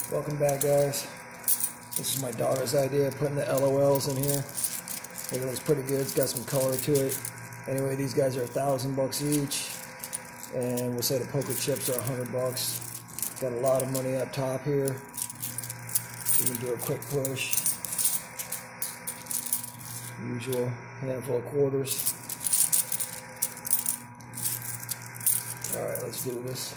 Welcome back, guys. This is my daughter's idea, putting the LOLs in here. I think it looks pretty good. It's got some color to it. Anyway, these guys are $1,000 each, and we'll say the poker chips are $100. Got a lot of money up top here. You can do a quick push. Usual handful of quarters. All right, let's do this.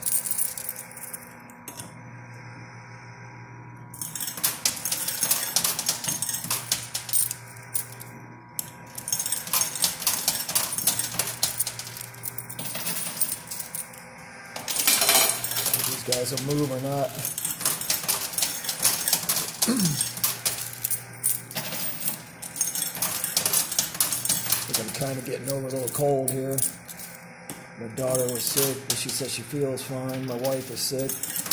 These guys will move or not. I'm kind of getting over a little cold here. My daughter was sick, but she said she feels fine. My wife is sick.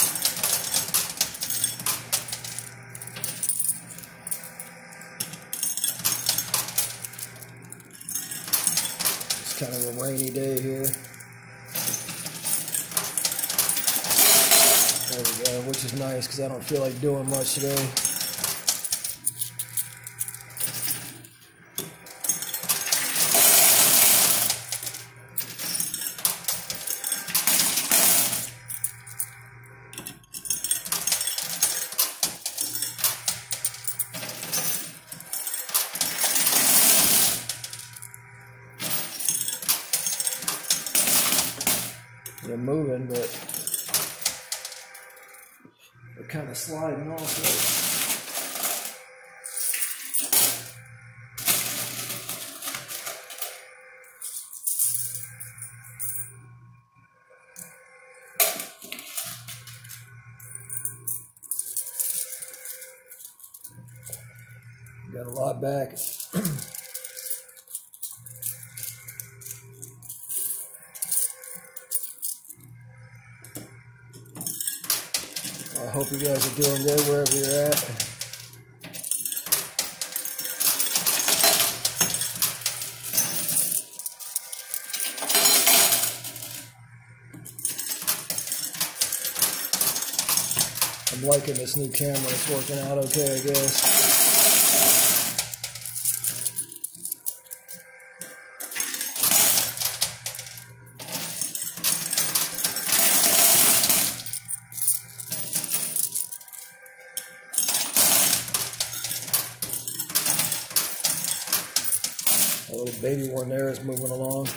It's kind of a rainy day here. There we go, which is nice because I don't feel like doing much today. They're moving, but they're kind of sliding also. Got a lot back. I hope you guys are doing good wherever you're at. I'm liking this new camera. It's working out okay, I guess. A little baby one there is moving along.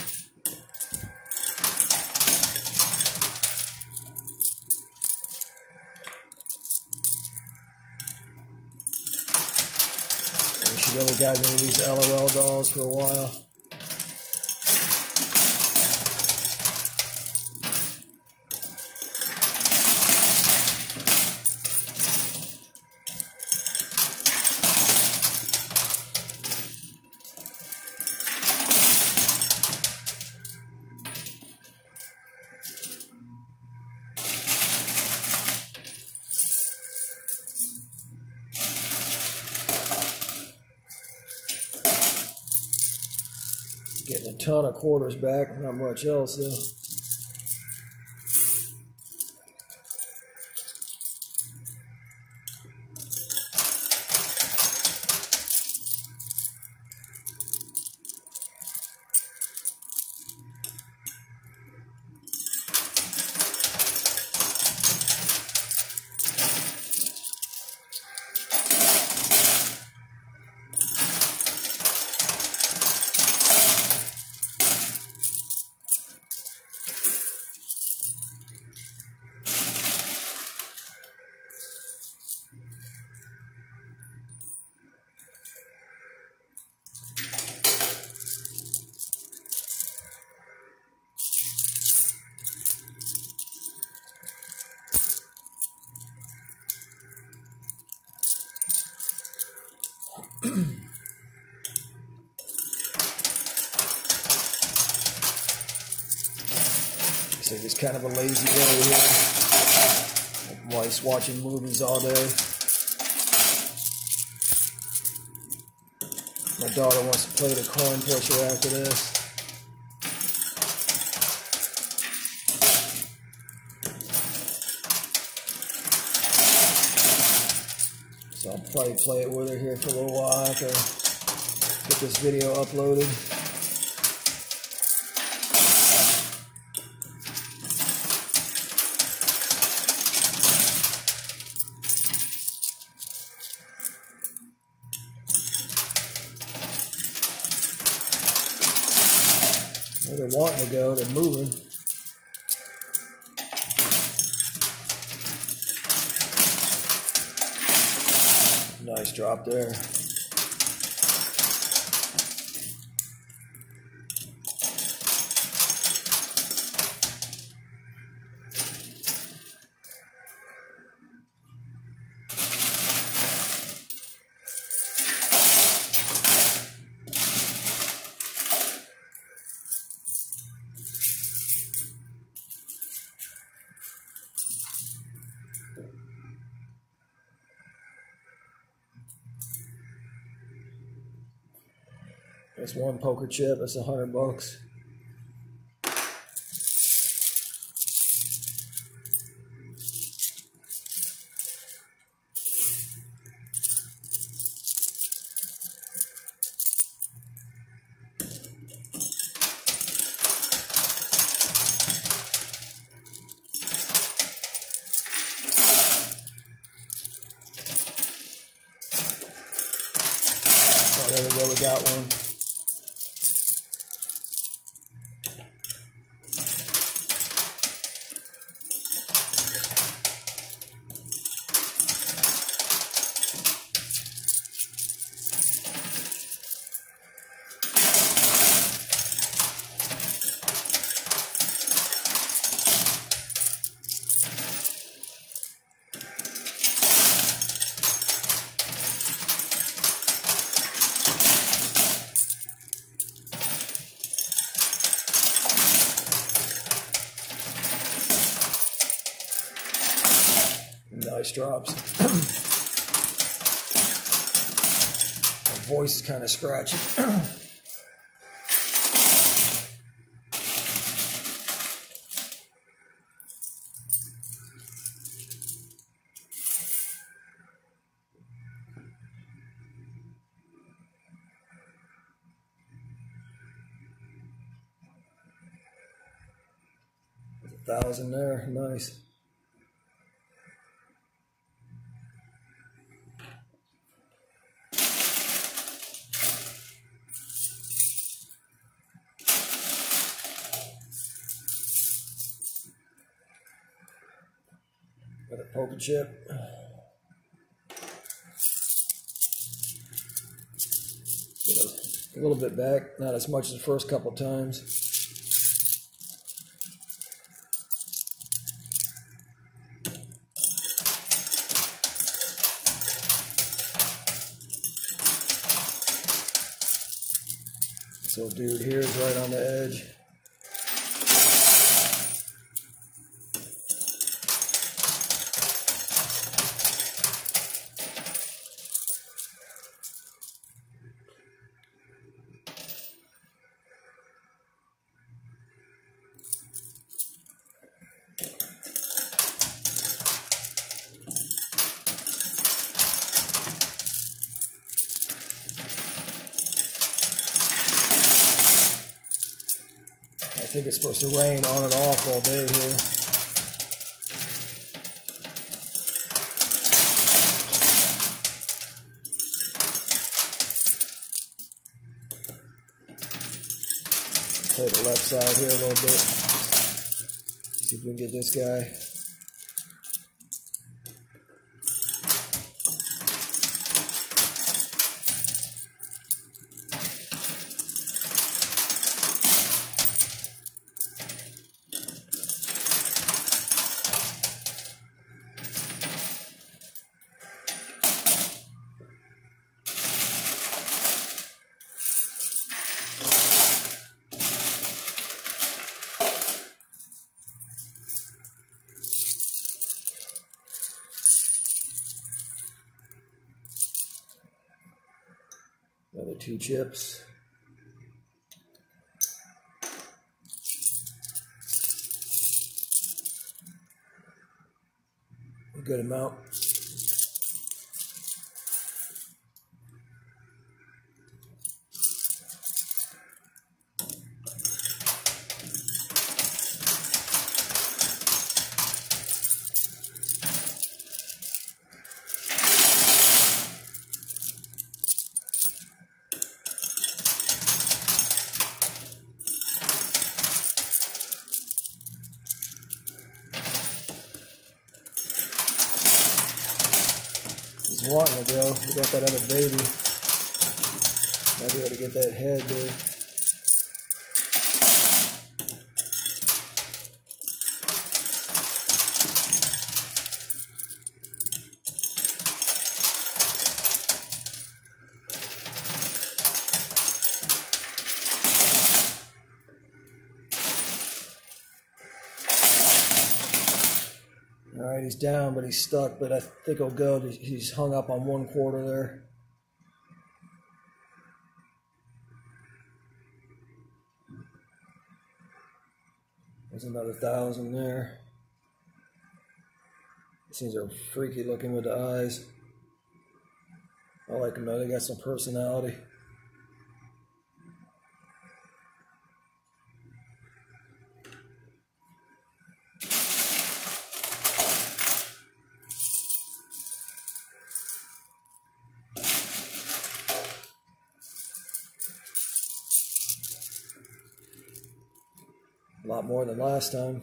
And she really got me these LOL dolls for a while. Getting a ton of quarters back, not much else though. So it's kind of a lazy day here. My wife's watching movies all day. My daughter wants to play the coin pusher after this. So I'll probably play it with her here for a little while after I get this video uploaded. They're wanting to go, they're moving. Nice drop there. That's one poker chip. That's $100. Oh, there we go. We got one. Nice drops. My voice is kind of scratchy. There's 1,000 there. Nice. Got a poker chip. Get a little bit back, not as much as the first couple times. So dude here is right on the edge. I think it's supposed to rain on and off all day here. Play the left side here a little bit. See if we can get this guy. Another 2 chips. A good amount. wanting to go. We got that other baby. Might be able to get that head, dude. Alright, he's down, but he's stuck, but I think he'll go. He's hung up on 1/4 there. There's another 1,000 there. These things are freaky looking with the eyes. I like them though, they got some personality. A lot more than last time.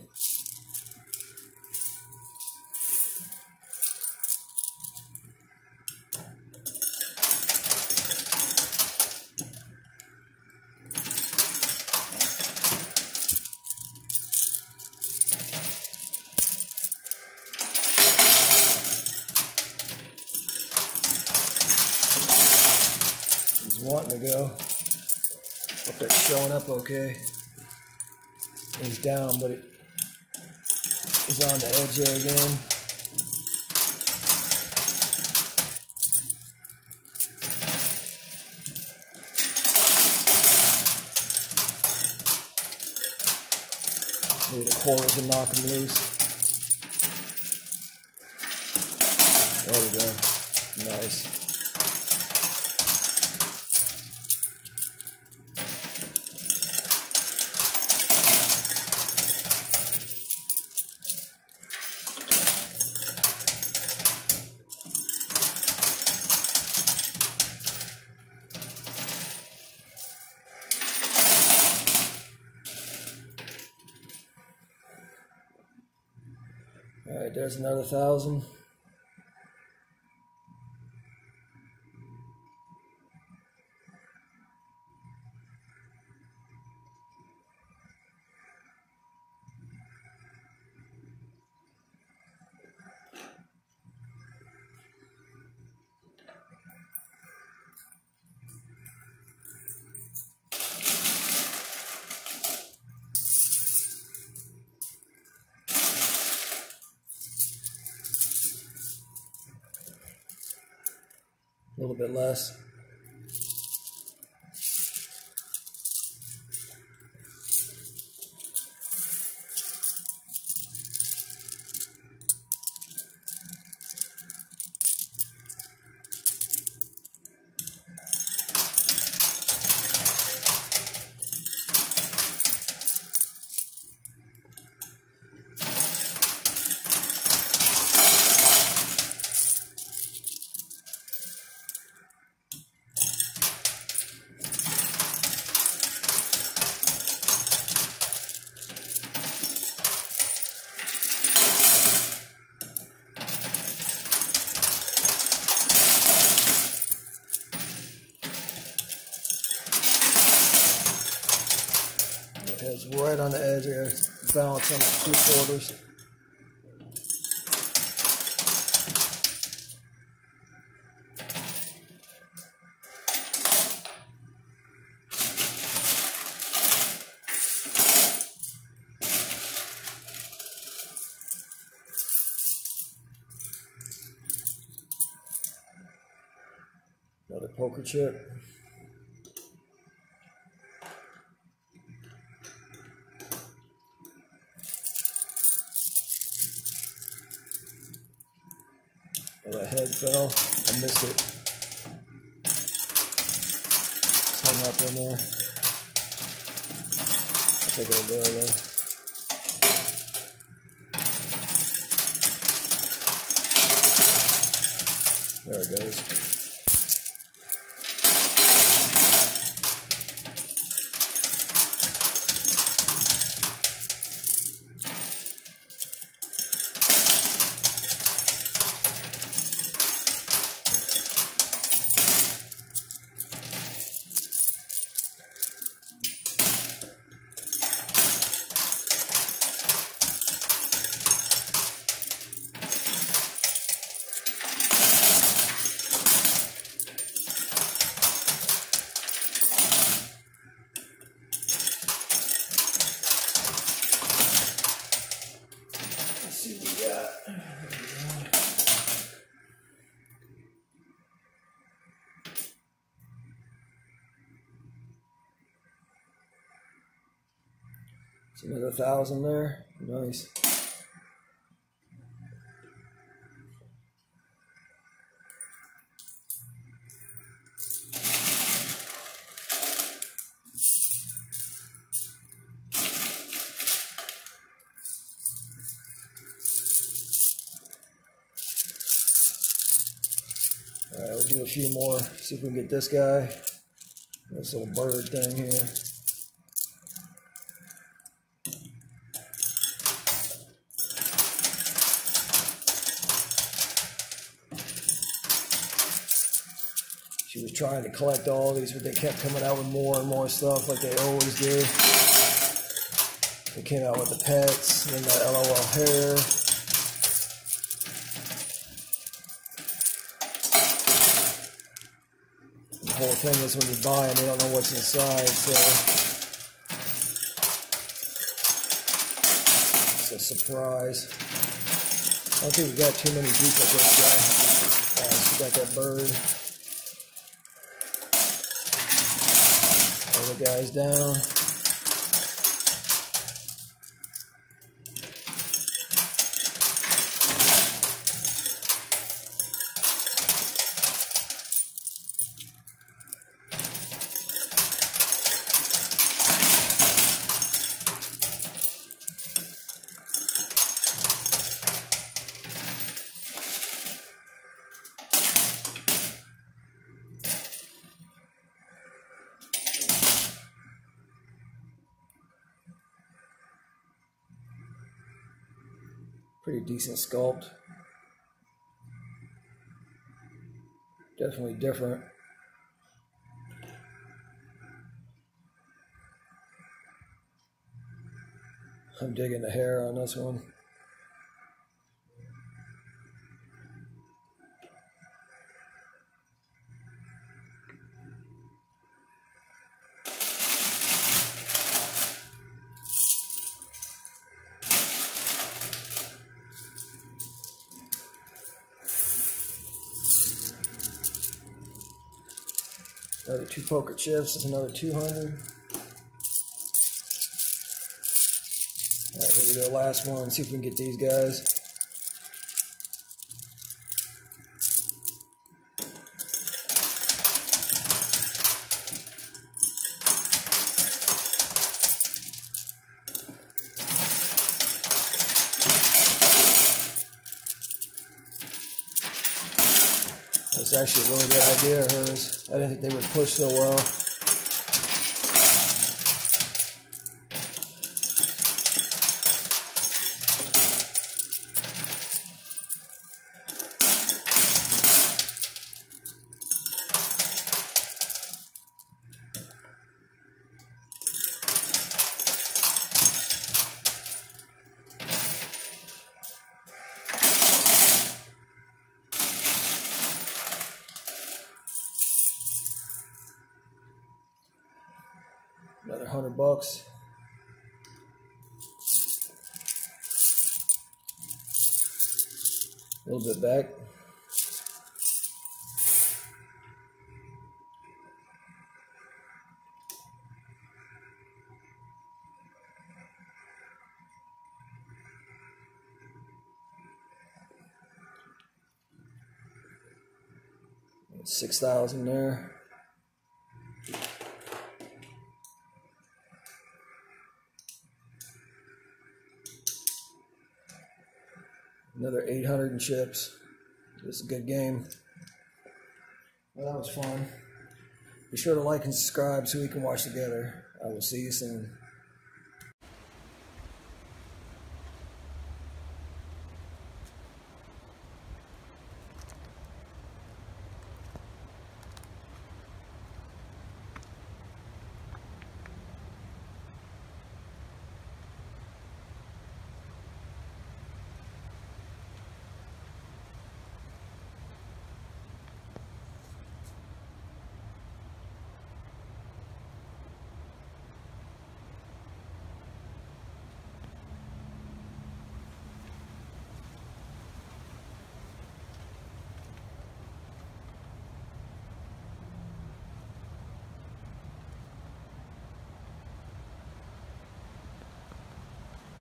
He's wanting to go. Hope that's showing up okay. He's down, but he's on the edge there again. Need a quarter to knock him loose. There we go. Nice. All right, there's another 1,000. A little bit less. It's right on the edge here. Balance on the 3/4. Another poker chip. Oh, that head fell. I missed it. It's hung up in there. I think it'll go there. There it goes. that. It's another 1,000 there. Nice. Alright, we'll do a few more, see if we can get this guy. This little bird thing here. She was trying to collect all these, but they kept coming out with more and more stuff like they always do. They came out with the pets, and then the LOL hair. The whole thing is when you buy them, they don't know what's inside, so it's a surprise. I don't think we got too many duplicates guy. We got that bird. Other guys down. Pretty decent sculpt. Definitely different. I'm digging the hair on this one. Another 2 poker chips is another 200. Alright, here we go, last one. See if we can get these guys. It's actually a really good idea of hers. I didn't think they would push so well. Another $100. A little bit back. $6,000 there. Another 800 in chips. This is a good game. Well, that was fun. Be sure to like and subscribe so we can watch together. I will see you soon.